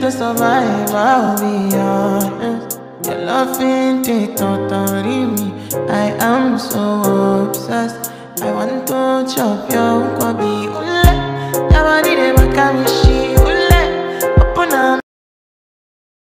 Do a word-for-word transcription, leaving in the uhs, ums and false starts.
to survive, I'll be honest. Your love ain't it totally me. I am so obsessed. I want to chop your kwabi. Ule, your body dey make me shake.